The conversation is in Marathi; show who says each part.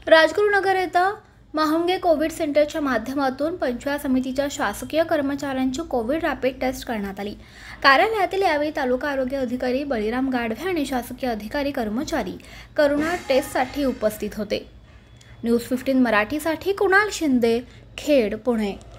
Speaker 1: राजगुरुनगर येथे महांगे कोविड सेंटरच्या माध्यमातून पंचायत समितीच्या शासकीय कर्मचाऱ्यांची कोविड रॅपिड टेस्ट करण्यात आली। कार्यालयातील यावेळी तालुका आरोग्य अधिकारी बळीराम गाढवे आणि शासकीय अधिकारी कर्मचारी कोरोना टेस्टसाठी उपस्थित होते। न्यूज 15 मराठीसाठी कुणाल शिंदे, खेड, पुणे।